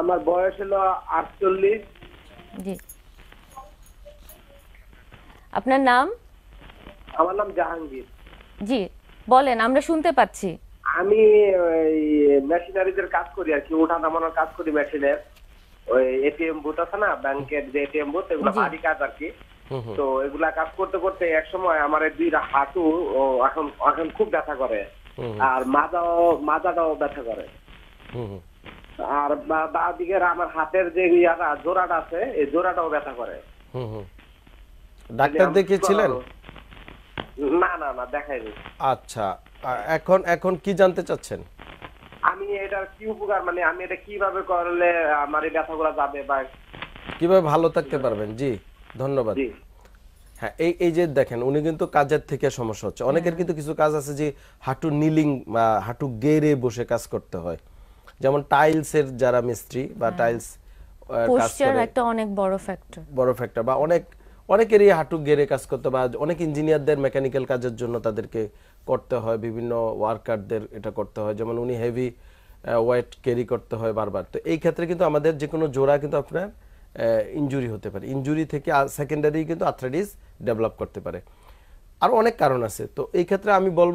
আমার বয়স হলো 48। জি, আপনার নাম? আমার নাম জাহাঙ্গীর। জি, বলেন, আমরা শুনতে পাচ্ছি। আমি ওই মেশিনারিদের কাজ করি আর কি, উঠা নামানোর কাজ করি মেশিনের। ওই এটিএম বুথ আছে না, ব্যাংকের যে এটিএম বুথ, এগুলো জি। ভারী কাজ আর কি। তো এগুলা কাজ করতে করতে এক সময় আমার এই দুইটা হাঁটু এখন এখন খুব ব্যথা করে, আর মাথাটাও ব্যথা করে। আর বাঁ দিকের আমার হাতের যে জোড়াটা আছে, এই জোড়াটাও ব্যথা করে। ডাক্তার দেখিয়েছিলেন? না না না, দেখাইনি। আচ্ছা, এখন এখন কি জানতে চাচ্ছেন? আমি এটার কি উপকার, মানে আমি এটা কিভাবে করলে আমার এই ব্যথাগুলো যাবে বা কিভাবে ভালো থাকতে পারবেন? জি, ধন্যবাদ। জি। হ্যাঁ, এই যে দেখেন, উনি কিন্তু কাজের থেকে সমস্যা হচ্ছে। অনেকের কিন্তু কিছু কাজ আছে যে হাঁটু নিলিং বা হাঁটু গেড়ে বসে কাজ করতে হয়, যেমন টাইলসের যারা মিস্ত্রি বা টাইলস কাজ পোস্টার করে, একটা অনেক বড় ফ্যাক্টর। বড় ফ্যাক্টর, বা অনেকেরই হাঁটু গেড়ে কাজ করতে, বা অনেক ইঞ্জিনিয়ারদের মেকানিক্যাল কাজের জন্য তাদেরকে করতে হয়, বিভিন্ন ওয়ার্কারদের এটা করতে হয়, যেমন উনি হেভি ওয়েট ক্যারি করতে হয় বারবার। তো এই ক্ষেত্রে কিন্তু আমাদের যে কোনো জোড়া কিন্তু আপনার ইনজুরি হতে পারে, ইনজুরি থেকে সেকেন্ডারি কিন্তু আর্থ্রাইটিস ডেভেলপ করতে পারে। আর অনেক কারণ আছে। তো এই ক্ষেত্রে আমি বলবো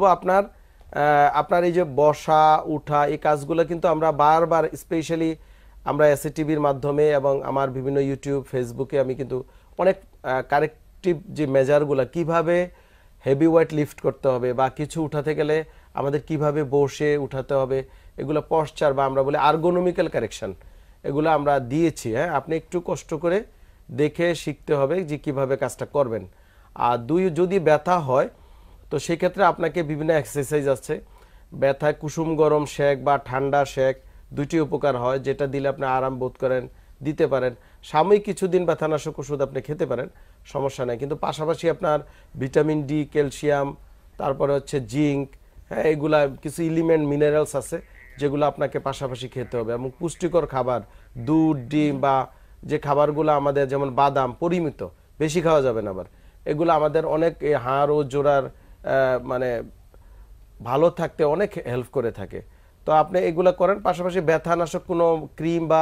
আপনার এই যে বসা উঠা এই কাজগুলো কিন্তু আমরা বারবার, স্পেশালি আমরা এসএটিভির মাধ্যমে এবং আমার বিভিন্ন ইউটিউব ফেসবুকে আমি কিন্তু অনেক কারেক্টিভ যে মেজারগুলো, কিভাবে হেভি ওয়েট লিফট করতে হবে বা কিছু উঠাতে গেলে আমাদের কিভাবে বসে উঠাতে হবে, এগুলো পশ্চার বা আমরা বলি আর্গোনমিক্যাল কারেকশন, এগুলো আমরা দিয়েছি। হ্যাঁ, আপনি একটু কষ্ট করে দেখে শিখতে হবে যে কিভাবে কাজটা করবেন। আর যদি ব্যথা হয়, তো সেই ক্ষেত্রে আপনাকে বিভিন্ন এক্সারসাইজ আছে। ব্যথায় কুসুম গরম শেক বা ঠান্ডা শেক দুইটি উপকার হয়, যেটা দিলে আপনি আরাম বোধ করেন, দিতে পারেন। সাময়িক কিছুদিন ব্যথানাশক ওষুধ আপনি খেতে পারেন, সমস্যা নেই। কিন্তু পাশাপাশি আপনার ভিটামিন ডি, ক্যালসিয়াম, তারপরে হচ্ছে জিঙ্ক, হ্যাঁ, এগুলা কিছু এলিমেন্ট মিনারেলস আছে যেগুলো আপনাকে পাশাপাশি খেতে হবে। এবং পুষ্টিকর খাবার, দুধ, ডিম বা যে খাবারগুলো আমাদের, যেমন বাদাম পরিমিত, বেশি খাওয়া যাবে না আবার, এগুলো আমাদের অনেক হাড় ও জোড়ার মানে ভালো থাকতে অনেক হেল্প করে থাকে। তো আপনি এগুলো করেন। পাশাপাশি ব্যথানাশক কোনো ক্রিম বা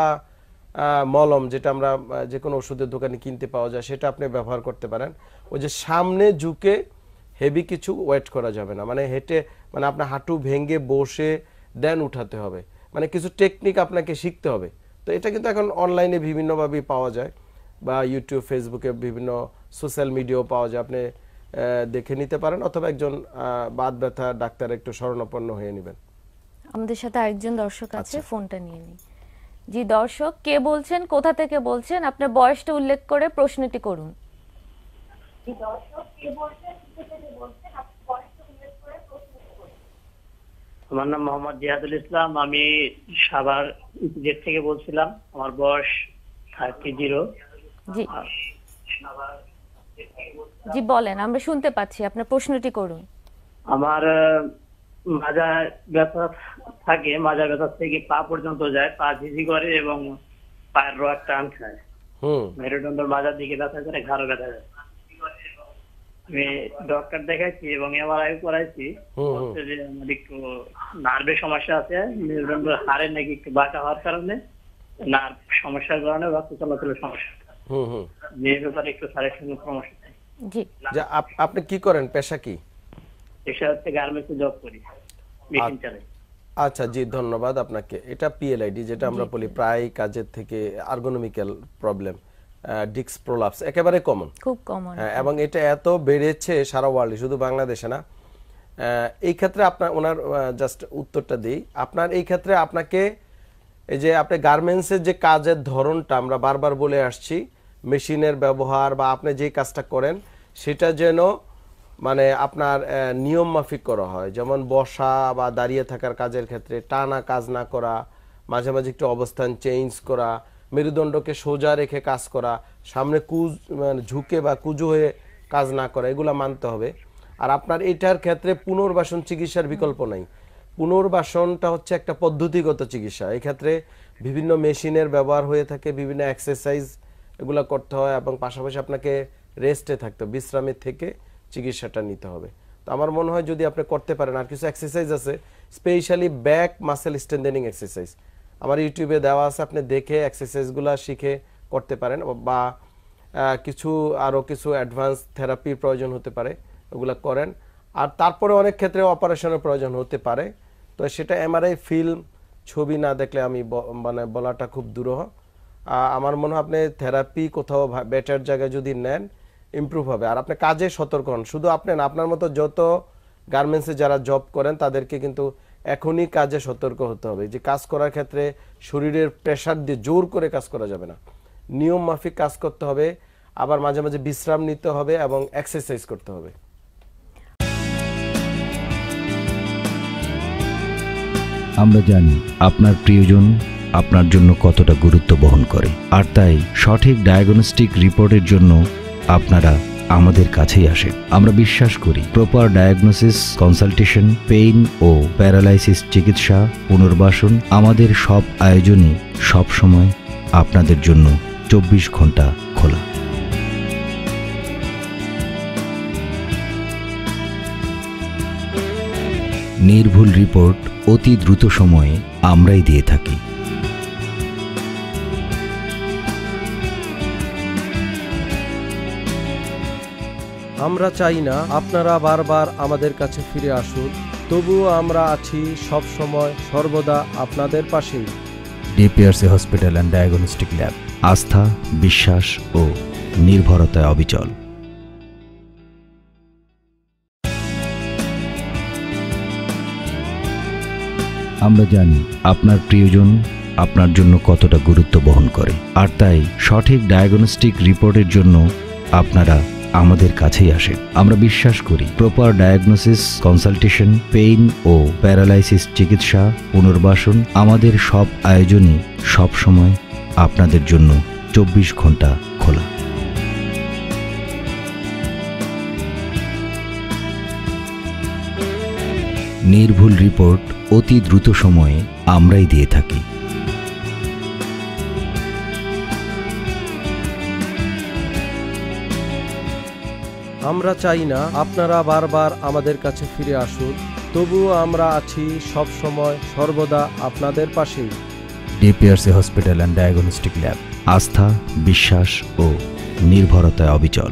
মলম, যেটা আমরা যে কোনো ওষুধের দোকানে কিনতে পাওয়া যায়, সেটা আপনি ব্যবহার করতে পারেন। ওই যে সামনে ঝুঁকে হেভি কিছু ওয়েট করা যাবে না, মানে হেঁটে, মানে আপনার হাঁটু ভেঙে বসে দেন উঠাতে হবে, মানে কিছু টেকনিক আপনাকে শিখতে হবে। তো এটা কিন্তু এখন অনলাইনে বিভিন্নভাবেই পাওয়া যায়, বা ইউটিউব ফেসবুকে বিভিন্ন সোশ্যাল মিডিয়াও পাওয়া যায়, আপনি দেখে নিতে পারেন, অথবা একজন বাত ব্যথা ডাক্তার একটু শরণাপন্ন হয়ে নেবেন। আমাদের সাথে আরেকজন দর্শক আছে, আচ্ছা। ফোনটা নিয়ে নিই। জি দর্শক, কে বলছেন, কোথা থেকে বলছেন, আপনার বয়সটা উল্লেখ করে প্রশ্নটি করুন। আমার নাম মোহাম্মদ জিহাদুল ইসলাম, আমি সাভার জেট থেকে বলছিলাম। আমার বয়স 30। জি জি, বলেন, আমরা শুনতে পাচ্ছি, আপনার প্রশ্নটি করুন। আমার মাজা ব্যথা থাকে, মাজা ব্যথা থেকে পা পর্যন্ত যায়, পা ঝিঝি করে এবং পায়ের রোগ টান খায়। মেরুদণ্ডের মাজার দিকে ব্যথা করে, ঘাড়ও ব্যথা যায়। আমি ডক্টর দেখাইছি এবং এমআরআই করাইছি, বলছে যে আমার একটু নার্ভের সমস্যা আছে, মেরুদণ্ড হাড়ে নাকি একটু বাঁকা হওয়ার কারণে নার্ভ সমস্যার কারণে রক্ত চলাচলের সমস্যা। এই ব্যাপারে একটু স্যারের সঙ্গে পরামর্শ চাই। জি, আপনি কি করেন, পেশা কি? পেশা হচ্ছে গার্মেন্টসে জব করি, মেশিন চালাই। আচ্ছা, জি, ধন্যবাদ আপনাকে। এটা পিএলআইডি, যেটা আমরা বলি প্রায় কাজের থেকে আর্গোনমিক্যাল প্রবলেম, ডিস্ক প্রোলাপস, একেবারে কমন, খুব কমন। এবং এটা এত বেড়েছে সারা ওয়ার্ল্ডে, শুধু বাংলাদেশে না। এই ক্ষেত্রে আপনার ওনার জাস্ট উত্তরটা দিই। আপনার এই ক্ষেত্রে আপনাকে এই যে আপনি গার্মেন্টসের যে কাজের ধরনটা আমরা বারবার বলে আসছি, মেশিনের ব্যবহার বা আপনি যে কাজটা করেন সেটা যেন মানে আপনার নিয়ম মাফিক করা হয়। যেমন বসা বা দাঁড়িয়ে থাকার কাজের ক্ষেত্রে টানা কাজ না করা, মাঝে মাঝে একটু অবস্থান চেঞ্জ করা, মেরুদণ্ডকে সোজা রেখে কাজ করা, সামনে মানে ঝুঁকে বা কুজো হয়ে কাজ না করা, এগুলো মানতে হবে। আর আপনার এটার ক্ষেত্রে পুনর্বাসন চিকিৎসার বিকল্প নাই। পুনর্বাসনটা হচ্ছে একটা পদ্ধতিগত চিকিৎসা। এই ক্ষেত্রে বিভিন্ন মেশিনের ব্যবহার হয়ে থাকে, বিভিন্ন এক্সারসাইজ এগুলো করতে হয়, এবং পাশাপাশি আপনাকে রেস্টে থাকতে, বিশ্রামের থেকে চিকিৎসাটা নিতে হবে। তো আমার মনে হয় যদি আপনি করতে পারেন, আর কিছু এক্সারসাইজ আছে, specially back muscle strengthening exercise, আমার ইউটিউবে দেওয়া আছে, আপনি দেখে এক্সারসাইজগুলো শিখে করতে পারেন, বা কিছু আরও কিছু অ্যাডভান্স থেরাপির প্রয়োজন হতে পারে, ওগুলো করেন। আর তারপরে অনেক ক্ষেত্রে অপারেশনের প্রয়োজন হতে পারে, তো সেটা এমআরআই ফিল্ম ছবি না দেখলে আমি মানে বলাটা খুব দুরূহ। আমার মনে হয় আপনি থেরাপি কোথাও বেটার জায়গায় যদি নেন ইমপ্রুভ হবে। আর আপনি কাজে সতর্ক হন, শুধু আপনি না, আপনার মতো যত গার্মেন্টসে যারা জব করেন তাদেরকে কিন্তু এখনই কাজে সতর্ক হতে হবে, যে কাজ করার ক্ষেত্রে শরীরের প্রেশার দিয়ে জোর করে কাজ করা যাবে না, নিয়ম মাফিক কাজ করতে হবে, আবার মাঝে মাঝে বিশ্রাম নিতে হবে এবং এক্সারসাইজ করতে হবে। আমরা জানি আপনার প্রিয়জন আপনার জন্য কতটা গুরুত্ব বহন করে, আর তাই সঠিক ডায়াগনস্টিক রিপোর্টের জন্য আপনারা আমাদের কাছেই আসেন। আমরা বিশ্বাস করি প্রপার ডায়াগনোসিস, কনসালটেশন, পেইন ও প্যারালাইসিস চিকিৎসা, পুনর্বাসন, আমাদের সব আয়োজনই সবসময় আপনাদের জন্য 24 ঘন্টা খোলা। নির্ভুল রিপোর্ট অতি দ্রুত সময়ে আমরাই দিয়ে থাকি। আমরা চাই না আপনারা বারবার আমাদের কাছে ফিরে আসুন, তবুও আমরা আছি সব সময় সর্বদা আপনাদের পাশেই। DPRC hospital and diagnostic lab, আস্থা, বিশ্বাস ও নির্ভরতায় অবিচল। আমরা জানি আপনার প্রিয়জন আপনার জন্য কতটা গুরুত্ব বহন করে, আর তাই সঠিক ডায়াগনস্টিক রিপোর্টের জন্য আপনারা আমাদের কাছেই আসেন। আমরা বিশ্বাস করি প্রপার ডায়াগনোসিস, কনসালটেশন, পেইন ও প্যারালাইসিস চিকিৎসা, পুনর্বাসন, আমাদের সব আয়োজনই সবসময় আপনাদের জন্য 24 ঘন্টা খোলা। নির্ভুল রিপোর্ট অতি দ্রুত সময়ে আমরাই দিয়ে থাকি। আমরা চাই না আপনারা বারবার আমাদের কাছে ফিরে আসুন, তবুও আমরা আছি সব সময় সর্বদা আপনাদের পাশেই। DPRC hospital and diagnostic lab, আস্থা, বিশ্বাস ও নির্ভরতায় অবিচল।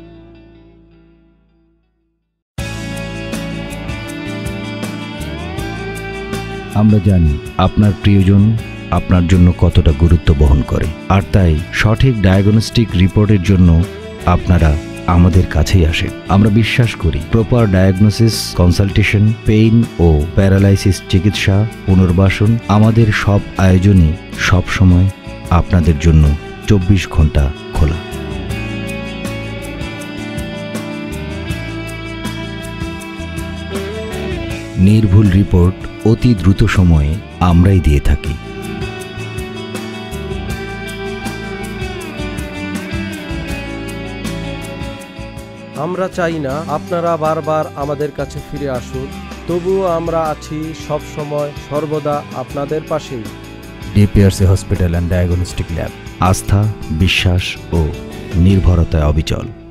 আমরা জানি আপনার প্রিয়জন আপনার জন্য কতটা গুরুত্ব বহন করে, আর তাই সঠিক ডায়াগনস্টিক রিপোর্টের জন্য আপনারা আমাদের কাছেই আসেন। আমরা বিশ্বাস করি প্রপার ডায়াগনোসিস, কনসালটেশন, পেইন ও প্যারালাইসিস চিকিৎসা, পুনর্বাসন, আমাদের সব আয়োজনই সবসময় আপনাদের জন্য 24 ঘন্টা খোলা। নির্ভুল রিপোর্ট অতি দ্রুত সময়ে আমরাই দিয়ে থাকি। আমরা চাই না আপনারা বারবার আমাদের কাছে ফিরে আসুন, তবুও আমরা আছি সব সময় সর্বদা আপনাদের পাশেই। DPRC hospital and diagnostic lab, আস্থা, বিশ্বাস ও নির্ভরতায় অবিচল।